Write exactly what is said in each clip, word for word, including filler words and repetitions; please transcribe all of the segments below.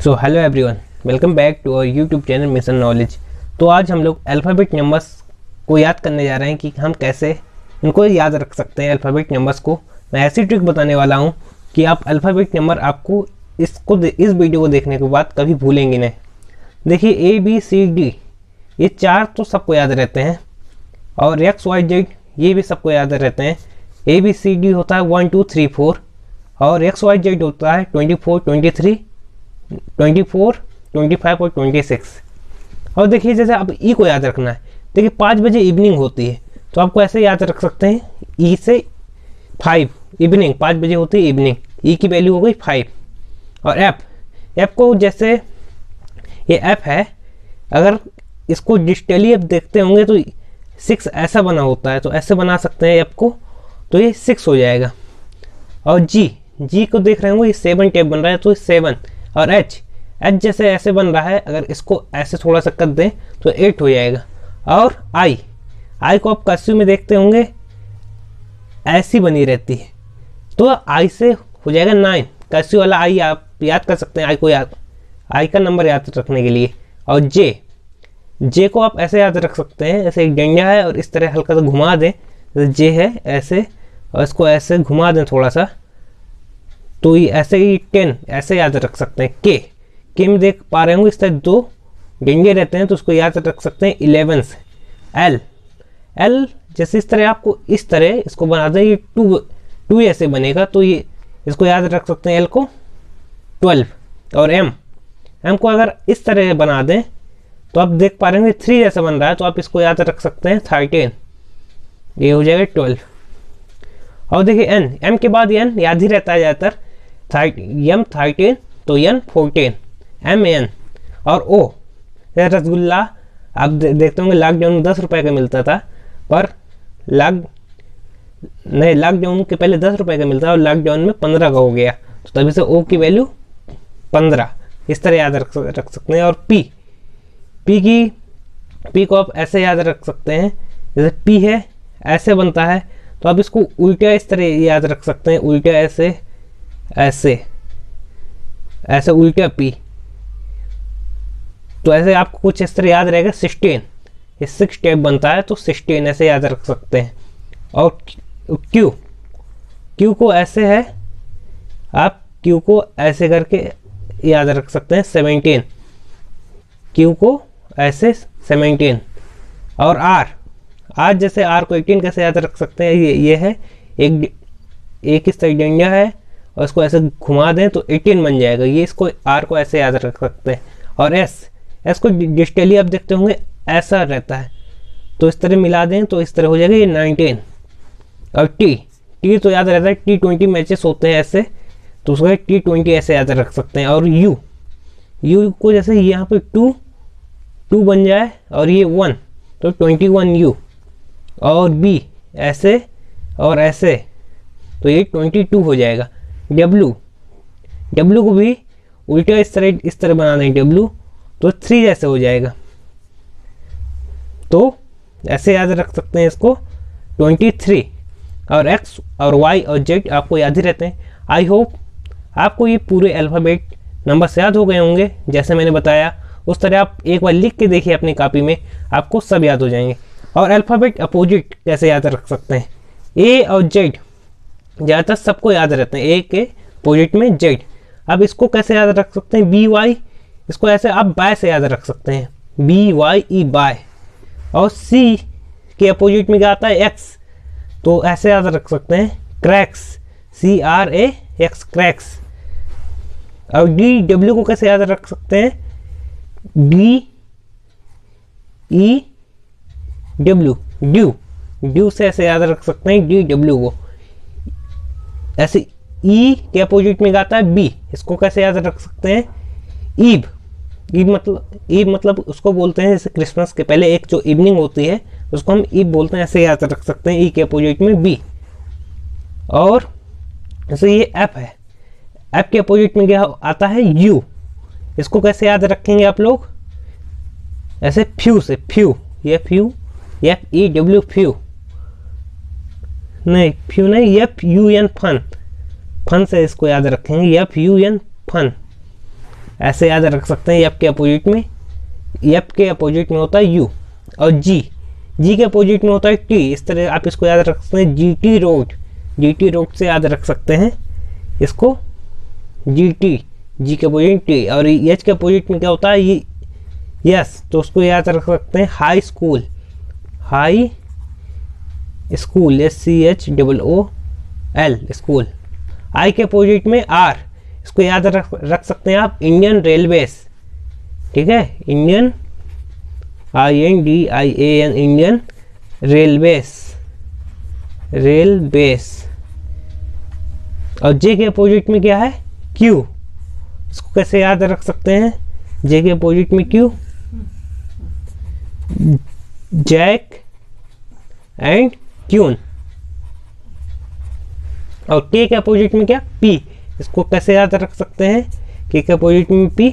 So hello everyone, welcome back to our YouTube channel mission knowledge. तो आज हम लोग अल्फ़ाबेट नंबर्स को याद करने जा रहे हैं कि हम कैसे इनको याद रख सकते हैं। अल्फ़ाबेट नंबर्स को मैं ऐसी ट्रिक बताने वाला हूं कि आप अल्फ़ाबेट नंबर आपको इसको इस वीडियो को देखने के बाद कभी भूलेंगे नहीं। देखिए, ए बी सी डी ये चार तो सबको याद रहते हैं, और एक्स वाई जेड ये भी सबको याद रहते हैं। ए बी सी डी होता है वन टू थ्री फोर, और एक्स वाई जेड होता है twenty four twenty three twenty four twenty five और ट्वेंटी सिक्स। और देखिए, जैसे आप ई को याद रखना है, देखिए पाँच बजे इवनिंग होती है तो आपको ऐसे याद रख सकते हैं, ई से फाइव, इवनिंग पाँच बजे होती है इवनिंग, ई की वैल्यू हो गई फाइव। और एफ एफ को जैसे ये एफ है, अगर इसको डिजिटली आप देखते होंगे तो सिक्स ऐसा बना होता है, तो ऐसे बना सकते हैं एफ को, तो ये सिक्स हो जाएगा। और जी जी को देख रहे होंगे, ये सेवन टेप बन रहा है तो सेवन। और एच एच जैसे ऐसे बन रहा है, अगर इसको ऐसे थोड़ा सा कर दें तो एट हो जाएगा। और आई आई को आप कर्सिव में देखते होंगे, ऐसी बनी रहती है, तो आई से हो जाएगा नाइन। कर्सिव वाला आई आप याद कर सकते हैं, आई को याद आई का नंबर याद रखने के लिए। और जे जे को आप ऐसे याद रख सकते हैं, ऐसे एक डंडा है और इस तरह हल्का सा घुमा दें, तो जे है ऐसे, और इसको ऐसे घुमा दें थोड़ा सा, तो ये ऐसे ही टेन ऐसे याद रख सकते हैं। के के में देख पा रहे होंगे इस तरह दो डंडे रहते हैं, तो उसको याद रख सकते हैं इलेवन से। एल एल जैसे इस तरह आपको इस तरह इसको बना दें, ये टू टू ऐसे बनेगा, तो ये इसको याद रख सकते हैं एल को ट्वेल्व। और एम एम को अगर इस तरह बना दें तो आप देख पा रहे होंगे थ्री जैसा बन रहा है, तो आप इसको याद रख सकते हैं थर्टीन, ये हो जाएगा ट्वेल्व। और देखिए एन एम के बाद एन याद ही रहता है ज़्यादातर, एम थर्टीन तो एन फोर्टीन, एम एन। और ओ रसगुल्ला आप दे, देखते होंगे लॉकडाउन में दस रुपए का मिलता था, पर लॉक नहीं लॉकडाउन के पहले दस रुपए का मिलता था और लॉकडाउन में पंद्रह का हो गया, तो तभी से ओ की वैल्यू पंद्रह, इस तरह याद रख रख सकते हैं। और पी पी की पी को आप ऐसे याद रख सकते हैं, जैसे पी है ऐसे बनता है, तो आप इसको उल्टा इस तरह याद रख सकते हैं, उल्टा ऐसे ऐसे ऐसे उल्टा पी, तो ऐसे आपको कुछ इस तरह याद रहेगा। सिक्सटीन ये सिक्स टेप बनता है, तो सिक्सटीन ऐसे याद रख सकते हैं। और क्यू क्यू को ऐसे है, आप क्यू को ऐसे करके याद रख सकते हैं, सेवेंटीन, क्यू को ऐसे सेवेंटीन। और आर आर जैसे आर को एटीन कैसे याद रख सकते हैं, ये ये है एक एक इस तरह डंडा है और इसको ऐसे घुमा दें तो एटीन बन जाएगा, ये इसको आर को ऐसे याद रख सकते हैं। और एस एस को डिजिटली आप देखते होंगे ऐसा रहता है, तो इस तरह मिला दें तो इस तरह हो जाएगा ये नाइनटीन। और टी टी तो याद रहता है, टी ट्वेंटी मैचेस होते हैं ऐसे, तो उसको टी ट्वेंटी ऐसे याद रख सकते हैं। और यू यू को जैसे यहाँ पे टू टू बन जाए और ये वन, तो ट्वेंटी वन यू। और बी ऐसे और ऐसे, तो ये ट्वेंटी टू हो जाएगा। डब्लू डब्लू को भी उल्टा इस तरह इस तरह बना दें डब्लू, तो थ्री जैसे हो जाएगा, तो ऐसे याद रख सकते हैं इसको ट्वेंटी थ्री। और एक्स और वाई और जेड आपको याद ही रहते हैं। आई होप आपको ये पूरे अल्फ़ाबेट नंबर्स याद हो गए होंगे, जैसे मैंने बताया उस तरह आप एक बार लिख के देखिए अपनी कॉपी में, आपको सब याद हो जाएंगे। और अल्फ़ाबेट अपोजिट कैसे याद रख सकते हैं, ए और जेड ज़्यादातर सबको याद रहते हैं, ए के अपोजिट में जेड। अब इसको कैसे याद रख सकते हैं, बी वाई, इसको ऐसे आप बाय से याद रख सकते हैं, बी वाई ई बाय। और सी के अपोजिट में क्या आता है, एक्स, तो ऐसे याद रख सकते हैं cracks, C R A X cracks. और डी डब्ल्यू को कैसे याद रख सकते हैं, D E W dew dew से ऐसे याद रख सकते हैं डी डब्ल्यू को। ऐसे ई के अपोजिट में आता है बी, इसको कैसे याद रख सकते हैं, ईब ईब मतलब ईब मतलब उसको बोलते हैं, जैसे क्रिसमस के पहले एक जो इवनिंग होती है उसको हम ईब बोलते हैं, ऐसे याद रख सकते हैं, ई के अपोजिट में बी। और जैसे ये एफ है, एफ के अपोजिट में क्या आता है, यू, इसको कैसे याद रखेंगे आप लोग, ऐसे फ्यू से, फ्यू ये few F E W few, नहीं फ्यू नहीं, F U N fun, fun से इसको याद रखेंगे, एफ यू एन फन। ऐसे याद रख सकते हैं। एफ के अपोजिट में एफ के अपोजिट में होता है यू। और जी जी के अपोजिट में होता है टी। इस तरह आप इसको याद रख सकते हैं, G T road. G T road से याद रख सकते हैं इसको, जी टी, जी के अपोजिट टी। और एच के अपोजिट में क्या होता है, ये यस, तो उसको याद रख सकते हैं high school, high school, S C H double O L, school. I के अपोजिट में आर, इसको याद रख रख सकते हैं आप, इंडियन रेलवेज। ठीक है, Indian, I N D I A N, Indian railways, railways. और जे के अपोजिट में क्या है, क्यू। इसको कैसे याद रख सकते हैं, जे के अपोजिट में क्यू, जैक एंड क्यून। और के के अपोजिट में क्या, पी। इसको कैसे याद रख सकते हैं, के के अपोजिट में पी,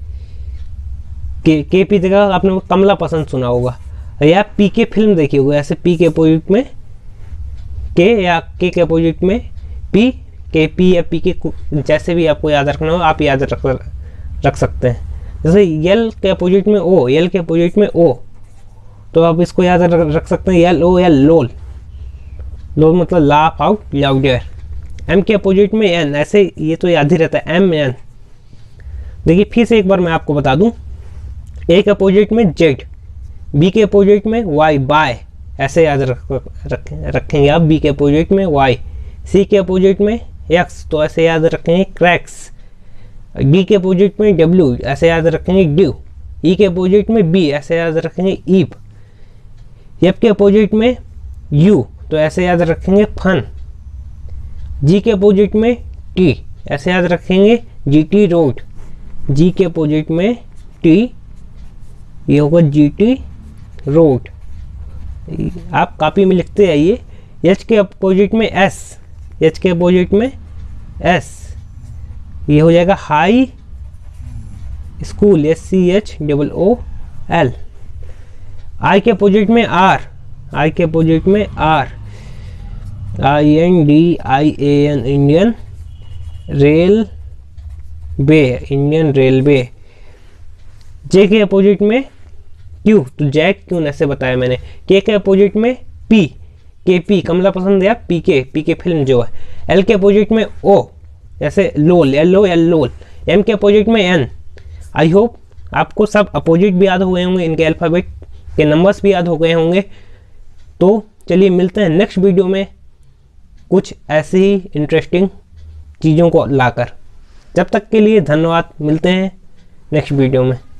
के के पी जगह आपने कमला पसंद सुना होगा, या पी के फिल्म देखी होगी, ऐसे पी के अपोजिट में के, या के के अपोजिट में पी, के पी या पी के, जैसे भी आपको याद रखना हो आप याद रख रख सकते हैं। जैसे यल के अपोजिट में ओ, यल के अपोजिट में ओ, तो आप इसको याद रख सकते हैं, यल ओ, यल लोल, लोल मतलब लाफ आउट लाउडर। एम के अपोजिट में एन, ऐसे ये तो याद ही रहता है, एम एन। देखिए फिर से एक बार मैं आपको बता दूं, ए के अपोजिट में जेड, बी के अपोजिट में वाई, बाय, ऐसे याद रख, रख रखेंगे आप, बी के अपोजिट में वाई। सी के अपोजिट में एक्स, तो ऐसे याद रखेंगे क्रैक्स। डी के अपोजिट में डब्ल्यू, ऐसे याद रखेंगे ड्यू। ई के अपोजिट में बी, ऐसे याद रखेंगे ईप। एफ के अपोजिट में यू, तो ऐसे याद रखेंगे फन। जी के अपोजिट में टी, ऐसे याद रखेंगे जी टी रोड। जी के अपोजिट में टी, ये होगा जी टी रोड। आप कॉपी में लिखते आइए। एच के अपोजिट में एस, एच के अपोजिट में एस, ये हो जाएगा high school, S C H double O L. I के अपोजिट में आर, आई के अपोजिट में R, I N D I A N, Indian railway, Indian railway. J के अपोजिट में क्यू, तो जैक क्यून ऐसे बताया मैंने। के के अपोजिट में पी, के पी कमला पसंद है, पी के, पी के फिल्म जो है। एल के अपोजिट में ओ, जैसे lol, L O L lol. M के अपोजिट में एन। आई होप आपको सब अपोजिट भी याद हो गए होंगे, इनके अल्फ़ाबेट के नंबर्स भी याद हो गए होंगे। तो चलिए मिलते हैं नेक्स्ट वीडियो में कुछ ऐसे ही इंटरेस्टिंग चीज़ों को लाकर। जब तक के लिए धन्यवाद, मिलते हैं नेक्स्ट वीडियो में।